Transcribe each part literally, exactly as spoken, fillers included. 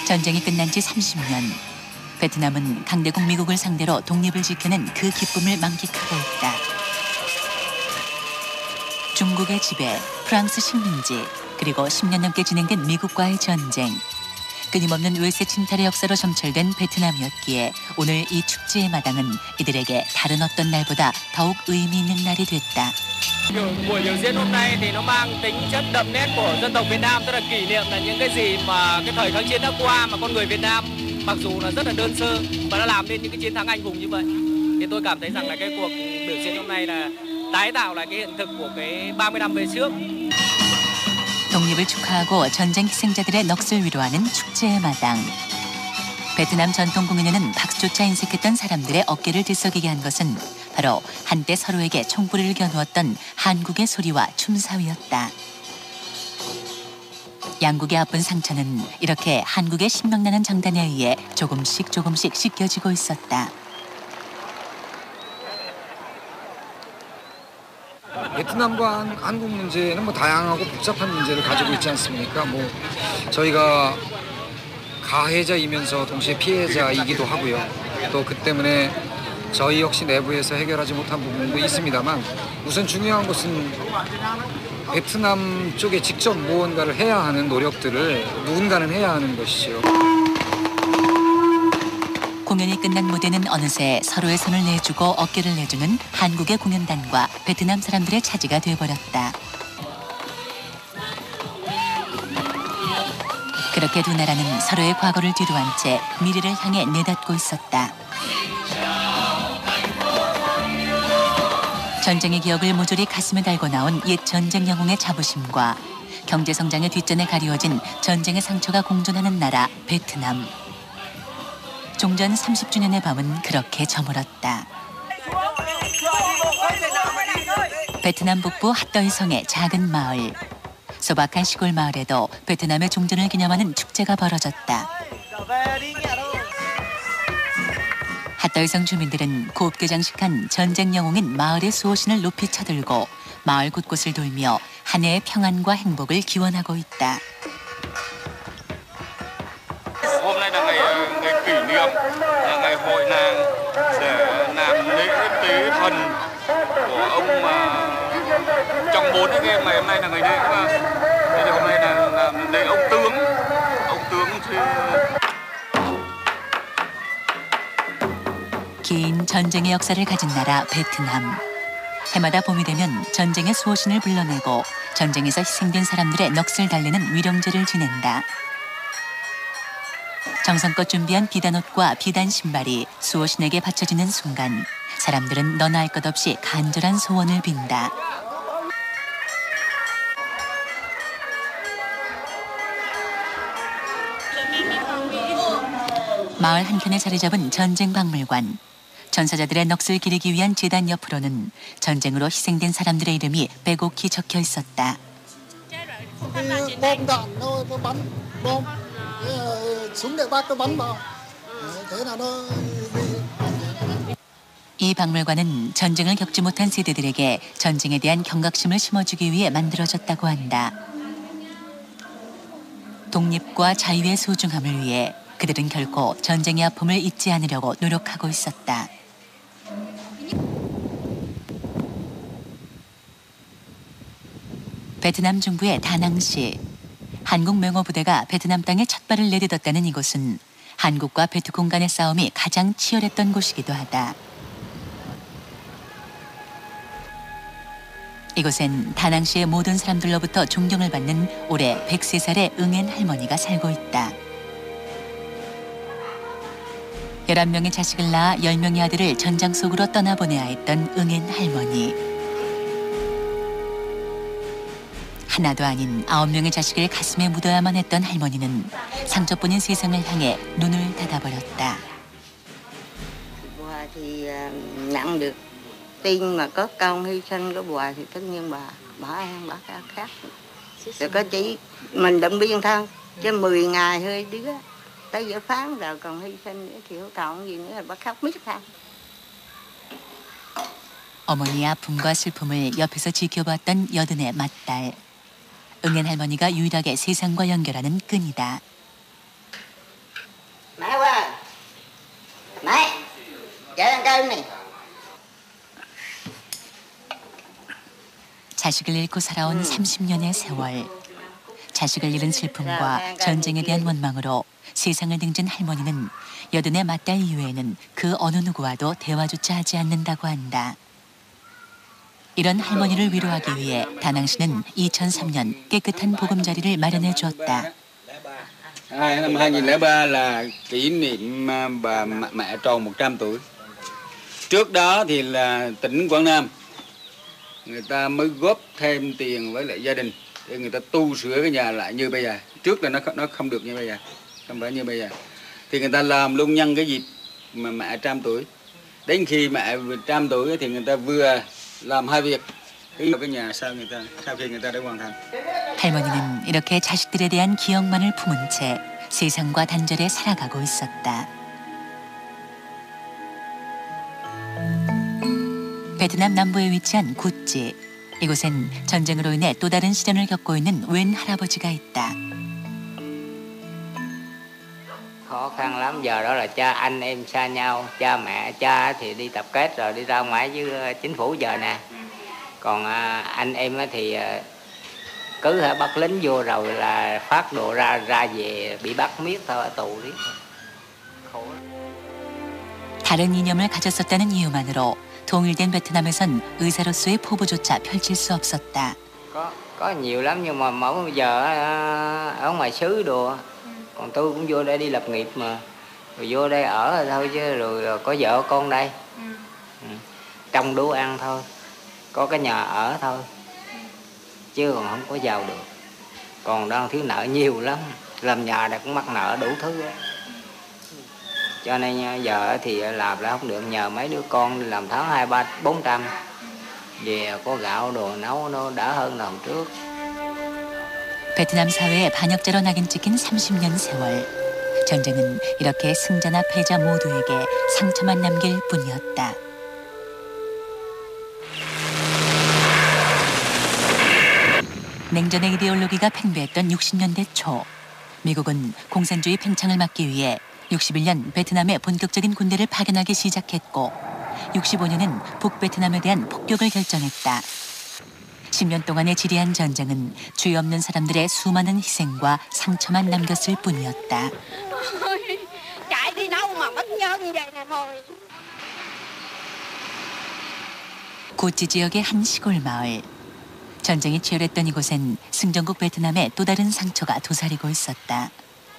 전쟁이 끝난 지 삼십 년. 베트남은 강대국 미국을 상대로 독립을 지켜낸 그 기쁨을 만끽하고 있다. 중국의 지배, 프랑스 식민지, 그리고 십 년 넘게 진행된 미국과의 전쟁. 끊임없는 외세 침탈의 역사로 점철된 베트남이었기에 오늘 이 축제의 마당은 이들에게 다른 어떤 날보다 더욱 의미 있는 날이 됐다. Buổi biểu diễn hôm nay thì nó mang tính chất đậm nét của dân tộc Việt Nam, tức là kỷ niệm là những cái gì mà cái thời kháng chiến đã qua mà con người Việt Nam mặc dù là rất là đơn sơ và đã làm nên những cái chiến thắng anh hùng như vậy. Thì tôi cảm thấy rằng là cái cuộc biểu diễn hôm nay là tái tạo lại cái hiện thực của cái ba mươi năm về trước. 독립을 축하하고 전쟁 희생자들의 넋을 위로하는 축제의 마당. 베트남 전통 공연에는 박수조차 인색했던 사람들의 어깨를 들썩이게 한 것은 바로 한때 서로에게 총구리를 겨누었던 한국의 소리와 춤사위였다. 양국의 아픈 상처는 이렇게 한국의 신명나는 장단에 의해 조금씩 조금씩 씻겨지고 있었다. 베트남과 한국 문제는 뭐 다양하고 복잡한 문제를 가지고 있지 않습니까? 뭐 저희가 가해자이면서 동시에 피해자이기도 하고요. 또 그 때문에 저희 역시 내부에서 해결하지 못한 부분도 있습니다만 우선 중요한 것은 베트남 쪽에 직접 무언가를 해야 하는 노력들을 누군가는 해야 하는 것이죠. 공연이 끝난 무대는 어느새 서로의 손을 내주고 어깨를 내주는 한국의 공연단과 베트남 사람들의 차지가 돼버렸다. 그렇게 두 나라는 서로의 과거를 뒤로한 채 미래를 향해 내닫고 있었다. 전쟁의 기억을 모조리 가슴에 달고 나온 옛 전쟁 영웅의 자부심과 경제성장의 뒷전에 가리워진 전쟁의 상처가 공존하는 나라 베트남. 종전 삼십 주년의 밤은 그렇게 저물었다. 베트남 북부 핫더이성의 작은 마을. 소박한 시골 마을에도 베트남의 종전을 기념하는 축제가 벌어졌다. 핫더이성 주민들은 곱게 장식한 전쟁 영웅인 마을의 수호신을 높이 쳐들고 마을 곳곳을 돌며 한 해의 평안과 행복을 기원하고 있다. Hôm nay là ngày ngày kỷ niệm, là ngày hội làng để làm lễ tế thần của ông mà trong bốn anh em ngày hôm nay là ngày lễ mà. Thế thì hôm nay là, là lễ ông tướng, ông tướng thì 긴 전쟁의 역사를 가진 나라 베트남. 해마다 봄이 되면 전쟁의 수호신을 불러내고 전쟁에서 희생된 사람들의 넋을 달래는 위령제를 지낸다. 정성껏 준비한 비단옷과 비단 신발이 수호신에게 바쳐지는 순간 사람들은 너나 할 것 없이 간절한 소원을 빈다. 마을 한켠에 자리 잡은 전쟁 박물관. 전사자들의 넋을 기리기 위한 제단 옆으로는 전쟁으로 희생된 사람들의 이름이 빼곡히 적혀 있었다. 이 박물관은 전쟁을 겪지 못한 세대들에게 전쟁에 대한 경각심을 심어주기 위해 만들어졌다고 한다. 독립과 자유의 소중함을 위해 그들은 결코 전쟁의 아픔을 잊지 않으려고 노력하고 있었다. 베트남 중부의 다낭시. 한국 맹호부대가 베트남 땅에 첫 발을 내딛었다는 이곳은 한국과 베트콩 간의 싸움이 가장 치열했던 곳이기도 하다. 이곳엔 다낭시의 모든 사람들로부터 존경을 받는 올해 백세 살의 응엔 할머니가 살고 있다. 열한 명의 자식을 낳아 열 명의 아들을 전장 속으로 떠나보내야 했던 응엔 할머니. 하나도 아닌 아홉 명의 자식을 가슴에 묻어야만 했던 할머니는 상처뿐인 세상을 향해 눈을 닫아버렸다. Bà thì nhận được tin mà có công hy sinh của bà thì tất nhiên bà bỏ ăn bỏ cái khác. Rồi có chỉ mình động viên thôi, chứ mười ngày hơi đứa tới giờ phán rồi còn hy sinh nữa thì không còn gì nữa, bà khóc miết thôi. 어머니의 아픔과 슬픔을 옆에서 지켜봤던 여든의 맏딸. 응엔 할머니가 유일하게 세상과 연결하는 끈이다. Mẹ qua. Mẹ. Chạy ăn cơm này. 자식을 잃고 살아온 음. 삼십 년의 세월. 자식을 잃은 슬픔과 전쟁에 대한 원망으로 세상을 등진 할머니는 여든의 맏딸 이외에는 그 어느 누구와도 대화조차 하지 않는다고 한다. 이런 할머니를 위로하기 위해 다낭시는 이천삼 년 깨끗한 보금자리를 마련해 주었다. Năm hai nghìn lẻ ba là kỷ niệm bà mẹ tròn một trăm tuổi. Trước đó thì là tỉnh Quảng Nam người ta mới góp thêm tiền với lại gia đình để người ta tu sửa cái nhà lại như bây giờ. Trước là nó nó không được như bây giờ, không phải như bây giờ. Thì người ta làm luôn nhân cái dịp mà mẹ trăm tuổi. Đến khi mẹ trăm tuổi thì người ta vừa làm hai việc. cái nhà sau người ta sau khi người ta đã hoàn thành. 할머니는 이렇게 자식들에 대한 기억만을 품은 채 세상과 단절해 살아가고 있었다. 베트남 남부에 위치한 구찌. 이곳엔 전쟁으로 인해 또 다른 시련을 겪고 있는 웬 할아버지가 있다. Khó khăn lắm, giờ đó là cha anh em xa nhau, cha mẹ cha thì đi tập kết rồi đi ra ngoài với chính phủ giờ nè. Còn anh em thì cứ bắt lính vô rồi là phát đồ ra ra về bị bắt miết thôi, ở tù đi. Khổ. 다른 이념을 가졌었다는 이유만으로 통일된 베트남에선 의사로서의 포부조차 펼칠 수 없었다. Có có nhiều lắm nhưng mà mỗi giờ ở ngoài xứ đồ. Còn tôi cũng vô đây đi lập nghiệp mà. Rồi vô đây ở rồi thôi chứ rồi có vợ con đây. Ừ. Ừ. Trông đủ ăn thôi. Có cái nhà ở thôi. Ừ. Chứ còn không có giàu được. Còn đang thiếu nợ nhiều lắm. Làm nhà này cũng mắc nợ đủ thứ. Ừ. Cho nên giờ thì làm lại không được, nhờ mấy đứa con đi làm tháng hai ba bốn trăm. Về có gạo đồ nấu nó đỡ hơn lần trước. 베트남 사회의 반역자로 낙인 찍힌 삼십 년 세월. 전쟁은 이렇게 승자나 패자 모두에게 상처만 남길 뿐이었다. 냉전의 이데올로기가 팽배했던 육십 년대 초. 미국은 공산주의 팽창을 막기 위해 육십일 년 베트남에 본격적인 군대를 파견하기 시작했고 육십오 년은 북베트남에 대한 폭격을 결정했다. 십 년 동안의 지리한 전쟁은 죄 없는 사람들의 수많은 희생과 상처만 남겼을 뿐이었다. 구찌 지역의 한 시골 마을. 전쟁이 치열했던 이곳엔 승전국 베트남의 또 다른 상처가 도사리고 있었다.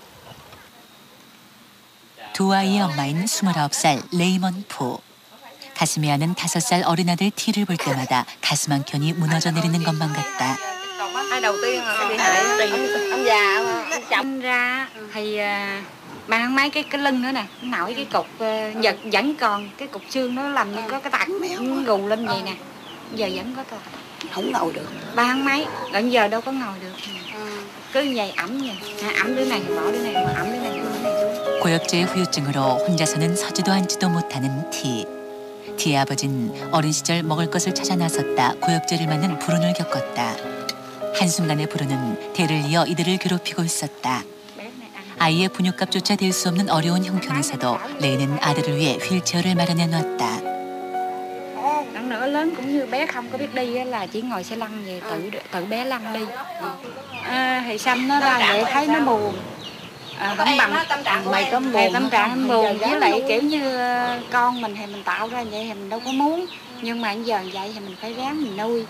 두 아이의 엄마인 스물아홉 살 레이먼 푸. 가슴에 안은 다섯 살 어린아들 티를 볼 때마다 가슴 한 켠이 무너져 내리는 것만 같다. Hai đầu tiên là bị hại ông già ông chồng ra thì mang mấy cái cái lưng nữa nè, nổi cái cục giật vẫn còn cái cục xương nó làm như có cái tạc gù lên vậy nè. Giờ vẫn có tạc. Không ngồi được. Ba tháng mấy, gần giờ đâu có ngồi được. cứ như vậy ẩm vậy. ẩm đứa này bỏ đứa này, ẩm đứa này bỏ đứa này xuống. 고엽제의 후유증으로 혼자서는 서지도 앉지도 못하는 티. 티의 아버진 어린 시절 먹을 것을 찾아 나섰다 고엽제를 맞는 불운을 겪었다. 한순간의 불운은 대를 이어 이들을 괴롭히고 있었다. 아이의 분유값조차 될 수 없는 어려운 형편에서도 레이는 아들을 위해 휠체어를 마련해 놨다. Đằng nữa lớn cũng như bé không có biết đi là chỉ ngồi xe lăn về tự tự bé lăn đi. À, thì xăm nó ra vậy thấy nó buồn. À, không bằng mày có buồn, tâm trạng buồn với lại kiểu như con mình thì mình tạo ra vậy thì mình đâu có muốn, nhưng mà giờ vậy thì mình phải ráng mình nuôi.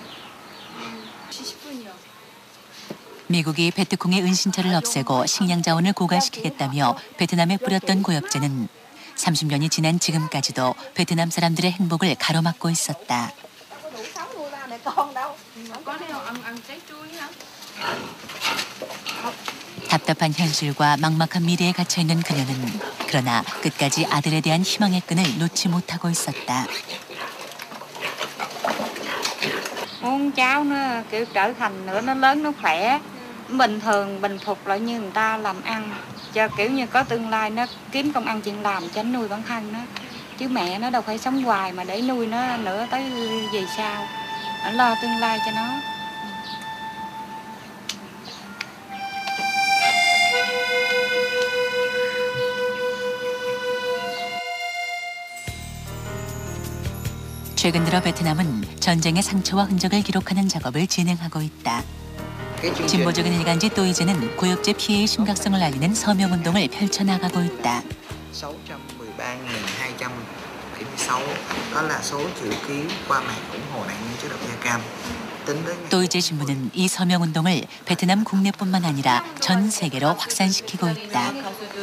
미국이 베트콩의 은신처를 없애고 식량 자원을 고갈시키겠다며 베트남에 뿌렸던 고엽제는 삼십 년이 지난 지금까지도 베트남 사람들의 행복을 가로막고 있었다. 답답한 현실과 막막한 미래에 갇혀있는 그녀는 그러나 끝까지 아들에 대한 희망의 끈을 놓지 못하고 있었다. Muốn cháu nó kiểu trở thành nữa nó lớn nó khỏe, bình thường bình phục lại như người ta làm ăn, cho kiểu như có tương lai nó kiếm công ăn chuyện làm cho nuôi bản thân nó, chứ mẹ nó đâu phải sống hoài mà để nuôi nó nữa tới về sau, nó lo tương lai cho nó. 최근 들어 베트남은 전쟁의 상처와 흔적을 기록하는 작업을 진행하고 있다. 진보적인 일간지 또이제는 고엽제 피해의 심각성을 알리는 서명운동을 펼쳐나가고 있다. sáu trăm mười ba nghìn hai trăm bảy mươi sáu đó là số chữ ký qua mạng ủng hộ nạn nhân chất độc da cam. 또이제 신문은 이 서명운동을 베트남 국내뿐만 아니라 전 세계로 확산시키고 있다.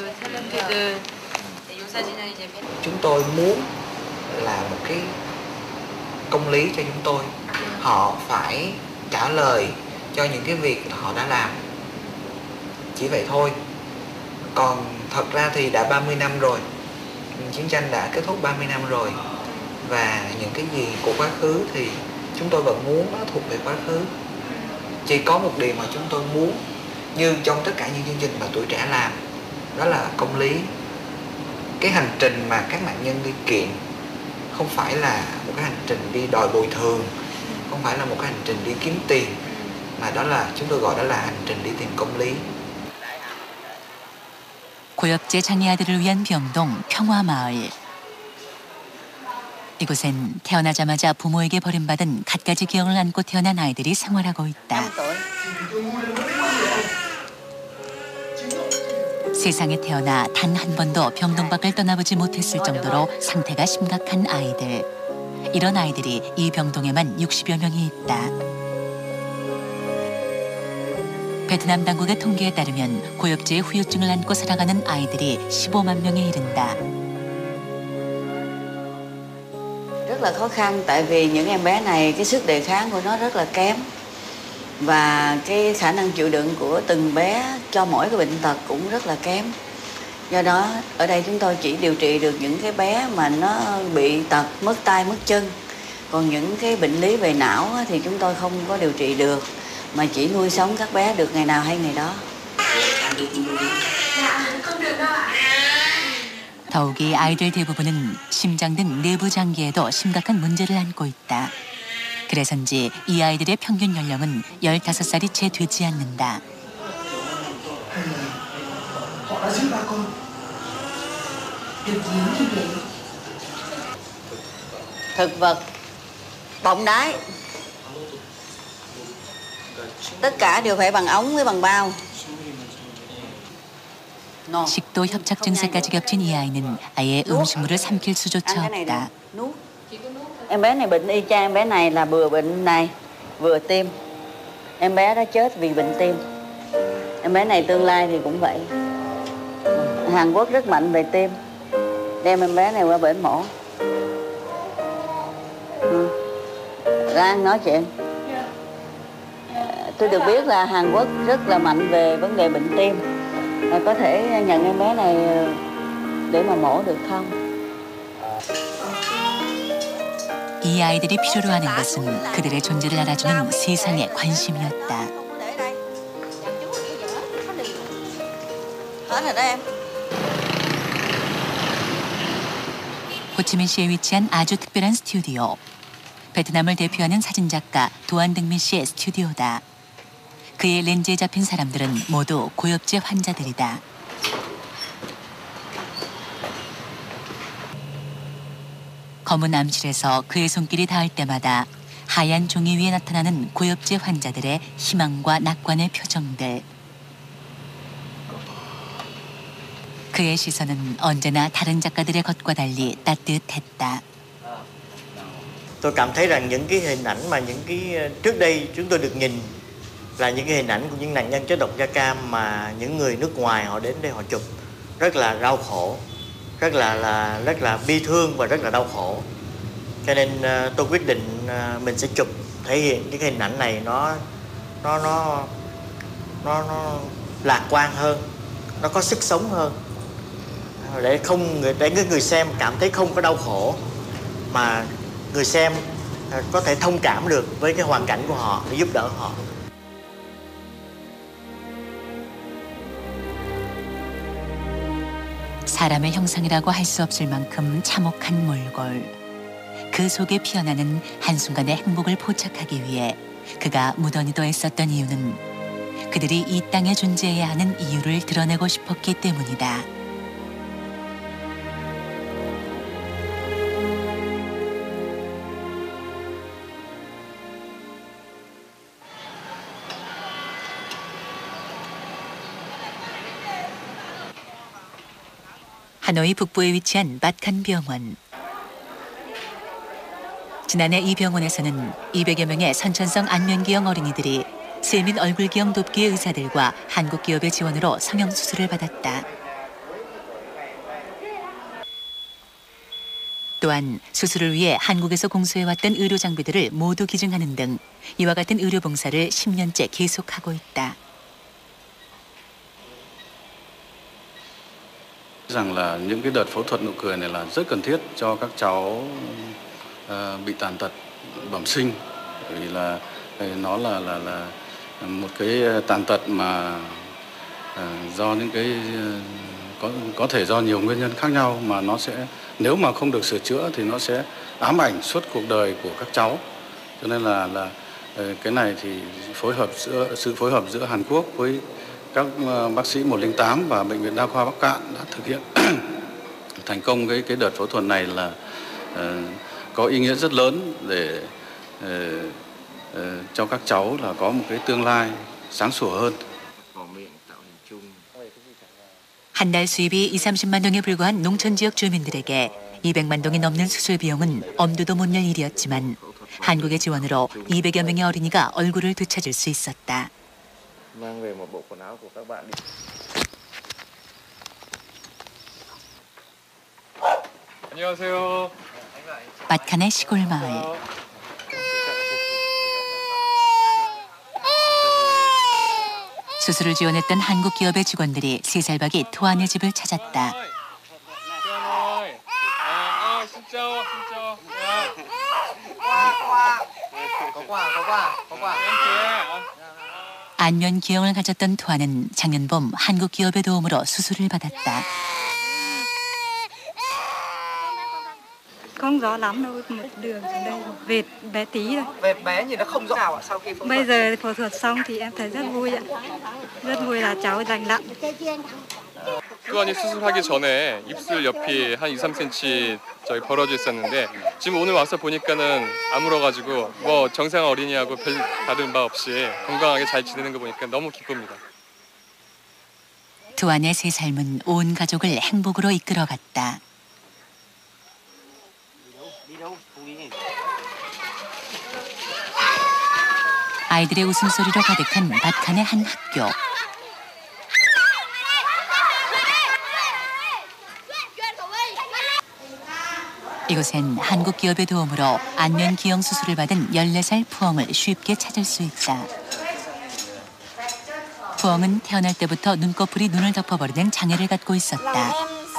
Chúng tôi muốn là một cái công lý cho chúng tôi. Họ phải trả lời cho những cái việc họ đã làm. Chỉ vậy thôi. Còn thật ra thì đã ba mươi năm rồi. Chiến tranh đã kết thúc ba mươi năm rồi. Và những cái gì của quá khứ thì chúng tôi vẫn muốn nó thuộc về quá khứ. Chỉ có một điều mà chúng tôi muốn, như trong tất cả những chương trình mà Tuổi Trẻ làm, đó là công lý. Cái hành trình mà các nạn nhân đi kiện không phải là một cái hành trình đi đòi bồi thường, không phải là một cái hành trình đi kiếm tiền, mà đó là chúng tôi gọi đó là hành trình đi tìm công lý. 고엽제 장애 아들을 위한 병동 평화마을. 이곳엔 태어나자마자 부모에게 버림받은 갖가지 기억을 안고 태어난 아이들이 생활하고 있다. 세상에 태어나 단 한 번도 병동 밖을 떠나보지 못했을 정도로 상태가 심각한 아이들. 이런 아이들이 이 병동에만 육십여 명이 있다. 베트남 당국의 통계에 따르면 고엽제의 후유증을 안고 살아가는 아이들이 십오만 명에 이른다. Rất là khó khăn tại vì những em bé này cái sức đề kháng của nó rất là kém và cái khả năng chịu đựng của từng bé cho mỗi cái bệnh tật cũng rất là kém. Do đó ở đây chúng tôi chỉ điều trị được những cái bé mà nó bị tật, mất tay, mất chân. Còn những cái bệnh lý về não thì chúng tôi không có điều trị được mà chỉ nuôi sống các bé được ngày nào hay ngày đó. 더욱이 아이들 대부분은 심장 등 내부 장기에도 심각한 문제를 안고 있다. 그래서인지 이 아이들의 평균 연령은 열다섯 살이 채 되지 않는다. Thực vật, bọng đái, tất cả đều phải bằng ống với bằng bao. 식도 협착 증세까지 겹친 이 아이는 아예 음식물을 삼킬 수조차 없다. Em bé này bệnh y chang em bé này là vừa bệnh này vừa tim. Em bé đó chết vì bệnh tim. Em bé này tương lai thì cũng vậy. Hàn Quốc rất mạnh về tim. Đem em bé này qua bển mổ. Ừ. Lan nói chuyện. Tôi được biết là Hàn Quốc rất là mạnh về vấn đề bệnh tim. Có thể nhận em bé này để mà mổ được không? 이 아이들이 필요로 하는 것은 그들의 존재를 알아주는 세상의 관심이었다. Hết rồi đó em. 호치민시에 위치한 아주 특별한 스튜디오. 베트남을 대표하는 사진작가 도안등민 씨의 스튜디오다. 그의 렌즈에 잡힌 사람들은 모두 고엽제 환자들이다. 검은 암실에서 그의 손길이 닿을 때마다 하얀 종이 위에 나타나는 고엽제 환자들의 희망과 낙관의 표정들. 그의 시선은 언제나 다른 작가들의 것과 달리 따뜻했다. Tôi cảm thấy rằng những cái hình ảnh mà những cái trước đây chúng tôi được nhìn là những cái hình ảnh của những nạn nhân chất độc da cam mà những người nước ngoài họ đến đây họ chụp rất là đau khổ, rất là là rất là bi thương và rất là đau khổ. Cho nên uh, tôi quyết định uh, mình sẽ chụp thể hiện những cái hình ảnh này nó nó nó nó nó lạc quan hơn, nó có sức sống hơn, để không để cái người xem cảm thấy không có đau khổ mà người xem uh, có thể thông cảm được với cái hoàn cảnh của họ để giúp đỡ họ. 사람의 형상이라고 할 수 없을 만큼 참혹한 몰골. 그 속에 피어나는 한순간의 행복을 포착하기 위해 그가 무던히도 애썼던 이유는 그들이 이 땅에 존재해야 하는 이유를 드러내고 싶었기 때문이다. 하노이 북부에 위치한 밭칸 병원. 지난해 이 병원에서는 이백여 명의 선천성 안면기형 어린이들이 세민 얼굴기형 돕기의 의사들과 한국 기업의 지원으로 성형수술을 받았다. 또한 수술을 위해 한국에서 공수해왔던 의료 장비들을 모두 기증하는 등 이와 같은 의료 봉사를 십 년째 계속하고 있다. rằng là những cái đợt phẫu thuật nụ cười này là rất cần thiết cho các cháu uh, bị tàn tật bẩm sinh, vì là nó là là là một cái tàn tật mà uh, do những cái uh, có có thể do nhiều nguyên nhân khác nhau mà nó sẽ nếu mà không được sửa chữa thì nó sẽ ám ảnh suốt cuộc đời của các cháu. Cho nên là là uh, cái này thì phối hợp giữa sự phối hợp giữa Hàn Quốc với các bác sĩ một không tám và Bệnh viện Đa khoa Bắc Cạn đã thực hiện thành công cái cái đợt phẫu thuật này là uh, có ý nghĩa rất lớn để uh, uh, cho các cháu là có một cái tương lai sáng sủa hơn. 한 달 수입이 이삼십만 동에 불과한 농촌 지역 주민들에게 이백만 동이 넘는 수술 비용은 엄두도 못 낼 일이었지만 한국의 지원으로 이백여 명의 어린이가 얼굴을 되찾을 수 있었다. mang về một bộ quần áo của các bạn đi. 안녕하세요. 밭칸의 시골 마을. 수술을 지원했던 한국 기업의 직원들이 세 살박이 토안의 집을 찾았다. 안면 기형을 가졌던 토아는 작년 봄 한국 기업의 도움으로 수술을 받았다. Không rõ lắm đâu, một đường xuống đây vệt bé tí thôi. Vệt bé nhìn nó không rõ nào ạ sau khi phẫu thuật. Bây giờ phẫu thuật xong thì em thấy rất vui ạ. Rất vui là cháu lành lặn. 수환이 수술하기 전에 입술 옆이 한 이, 삼 센티미터 저기 벌어져 있었는데 지금 오늘 와서 보니까는 아물어가지고 뭐 정상 어린이하고 별 다른 바 없이 건강하게 잘 지내는 거 보니까 너무 기쁩니다. 토안의 새 삶은 온 가족을 행복으로 이끌어갔다. 아이들의 웃음소리로 가득한 밭칸의 한 학교. 이곳엔 한국 기업의 도움으로 안면 기형 수술을 받은 열네 살 푸엉을 쉽게 찾을 수 있다. 푸엉은 태어날 때부터 눈꺼풀이 눈을 덮어버리는 장애를 갖고 있었다.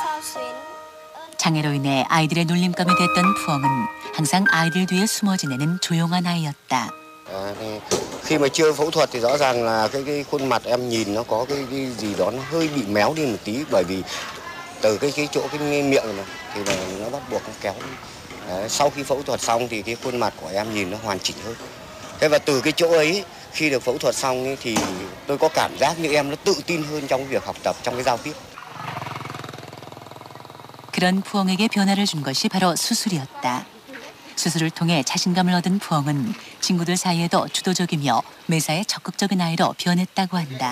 장애로 인해 아이들의 놀림감이 됐던 푸엉은 항상 아이들 뒤에 숨어 지내는 조용한 아이였다. À, khi mà chưa phẫu thuật thì rõ ràng là cái cái khuôn mặt em nhìn nó có cái, cái gì đó nó hơi bị méo đi một tí, bởi vì từ cái cái chỗ cái miệng này thì là nó bắt buộc nó kéo. Đấy, sau khi phẫu thuật xong thì cái khuôn mặt của em nhìn nó hoàn chỉnh hơn. Thế và từ cái chỗ ấy khi được phẫu thuật xong ấy, thì tôi có cảm giác như em nó tự tin hơn trong việc học tập, trong cái giao tiếp. 그런 푸엉에게 변화를 준 것이 바로 수술이었다. 수술을 통해 자신감을 얻은 푸엉은 친구들 사이에도 주도적이며 매사에 적극적인 아이로 변했다고 한다.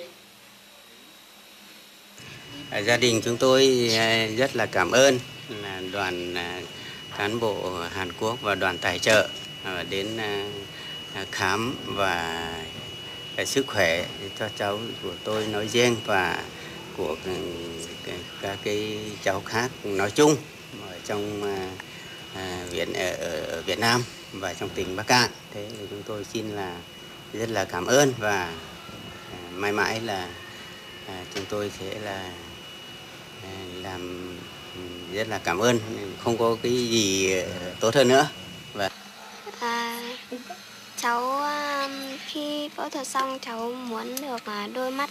Gia đình chúng tôi rất là cảm ơn là đoàn cán bộ Hàn Quốc và đoàn tài trợ đến khám và sức khỏe cho cháu của tôi nói riêng và của các cái cháu khác nói chung ở trong viện ở, ở Việt Nam và trong tỉnh Bắc Cạn. Thế thì chúng tôi xin là rất là cảm ơn và mãi mãi là chúng tôi sẽ là làm rất là cảm ơn, không có cái gì tốt hơn nữa. Và à, cháu khi phẫu thuật xong cháu muốn được đôi mắt.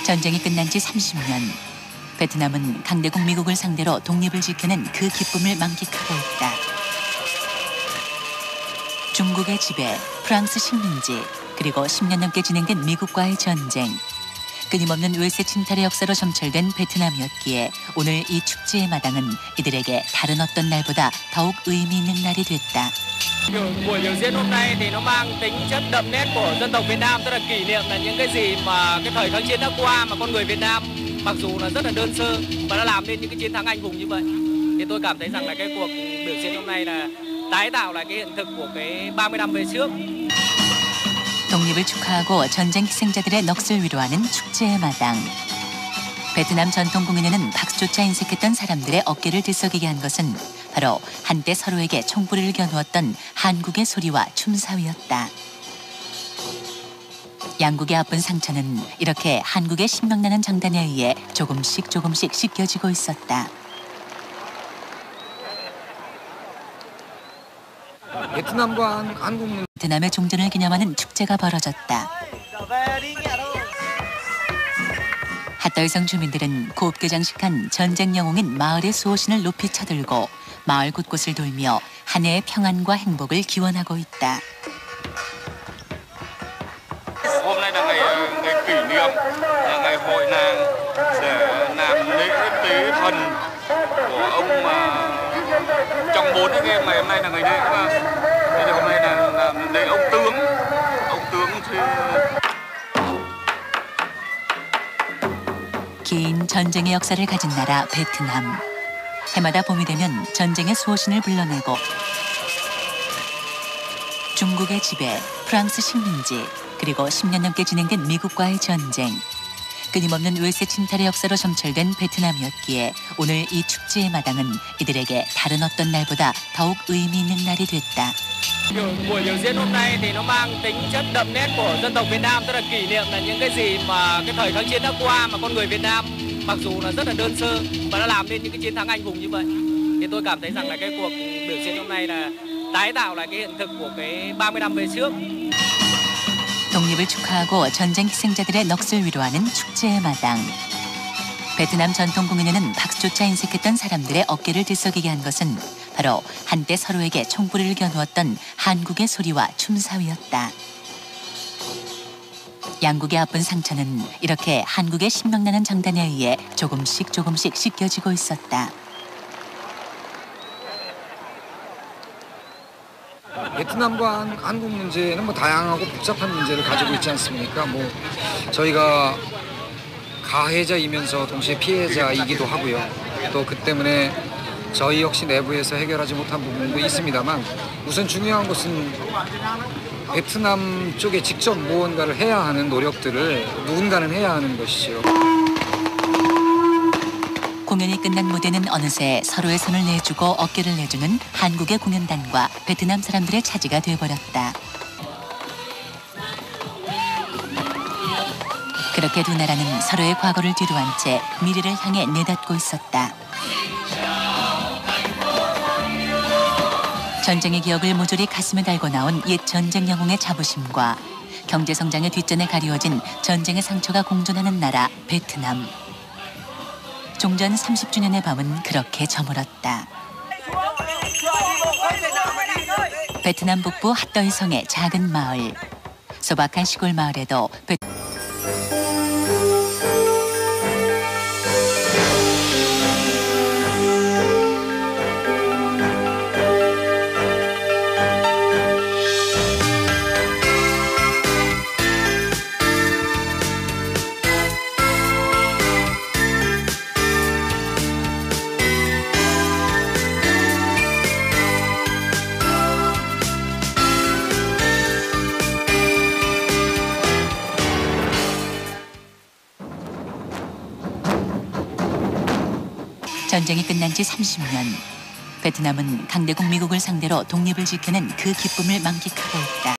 전쟁이 끝난 지 삼십 년. 베트남은 강대국 미국을 상대로 독립을 지켜낸 그 기쁨을 만끽하고 있다. 중국의 지배, 프랑스 식민지, 그리고 십 년 넘게 진행된 미국과의 전쟁. 끊임없는 외세 침탈의 역사로 점철된 베트남이었기에 오늘 이 축제의 마당은 이들에게 다른 어떤 날보다 더욱 의미 있는 날이 됐다. Buổi biểu diễn hôm nay thì nó mang tính chất đậm nét của dân tộc Việt Nam, tức là kỷ niệm là những cái gì mà cái thời kháng chiến đã qua mà con người Việt Nam mặc dù là rất là đơn sơ và đã làm nên những cái chiến thắng anh hùng như vậy. Thì tôi cảm thấy rằng là cái cuộc biểu diễn hôm nay là tái tạo lại cái hiện thực của cái ba mươi năm về trước. 독립을 축하하고 전쟁 희생자들의 넋을 위로하는 축제의 마당. 베트남 전통 공연에는 박수조차 인색했던 사람들의 어깨를 들썩이게 한 것은 바로 한때 서로에게 총구리를 겨누었던 한국의 소리와 춤사위였다. 양국의 아픈 상처는 이렇게 한국의 신명나는 장단에 의해 조금씩 조금씩 씻겨지고 있었다. 베트남과 한국 베트남의 종전을 기념하는 축제가 벌어졌다. 핫더이성 주민들은 곱게 장식한 전쟁 영웅인 마을의 수호신을 높이 쳐들고 마을 곳곳을 돌며 한 해의 평안과 행복을 기원하고 있다. Hôm nay là ngày ngày kỷ niệm, là ngày hội nàng để làm lễ tế thần của ông mà trong bốn cái game ngày hôm nay là ngày lễ mà thế thì hôm nay là làm lễ ông tướng, ông tướng thì 긴 전쟁의 역사를 가진 나라 베트남. 해마다 봄이 되면 전쟁의 수호신을 불러내고 중국의 지배, 프랑스 식민지, 그리고 십 년 넘게 진행된 미국과의 전쟁. 끊임없는 외세 침탈의 역사로 점철된 베트남이었기에 오늘 이 축제의 마당은 이들에게 다른 어떤 날보다 더욱 의미 있는 날이 됐다. Buổi biểu diễn hôm nay thì nó mang tính chất đậm nét của dân tộc Việt Nam, tức là kỷ niệm là những cái gì mà cái thời kháng chiến đã qua mà con người Việt Nam mặc dù là rất là đơn sơ và đã làm nên những cái chiến thắng anh hùng như vậy. Thì tôi cảm thấy rằng là cái cuộc biểu diễn hôm nay là tái tạo lại cái hiện thực của cái ba mươi năm về trước. 독립을 축하하고 전쟁 희생자들의 넋을 위로하는 축제의 마당. 베트남 전통 공연에는 박수조차 인색했던 사람들의 어깨를 들썩이게 한 것은 바로 한때 서로에게 총구리를 겨누었던 한국의 소리와 춤사위였다. 양국의 아픈 상처는 이렇게 한국의 신명나는 장단에 의해 조금씩 조금씩 씻겨지고 있었다. 베트남과 한국 문제는 뭐 다양하고 복잡한 문제를 가지고 있지 않습니까? 뭐 저희가 가해자이면서 동시에 피해자이기도 하고요. 또 그 때문에 저희 역시 내부에서 해결하지 못한 부분도 있습니다만 우선 중요한 것은 베트남 쪽에 직접 무언가를 해야 하는 노력들을 누군가는 해야 하는 것이죠. 공연이 끝난 무대는 어느새 서로의 손을 내주고 어깨를 내주는 한국의 공연단과 베트남 사람들의 차지가 돼버렸다. 그렇게 두 나라는 서로의 과거를 뒤로한 채 미래를 향해 내닫고 있었다. 전쟁의 기억을 모조리 가슴에 달고 나온 옛 전쟁 영웅의 자부심과 경제성장의 뒷전에 가리워진 전쟁의 상처가 공존하는 나라 베트남. 종전 삼십 주년의 밤은 그렇게 저물었다. 베트남 북부 핫더이성의 작은 마을. 소박한 시골 마을에도 베... 전쟁이 끝난 지 삼십 년. 베트남은 강대국 미국을 상대로 독립을 지켜낸 그 기쁨을 만끽하고 있다.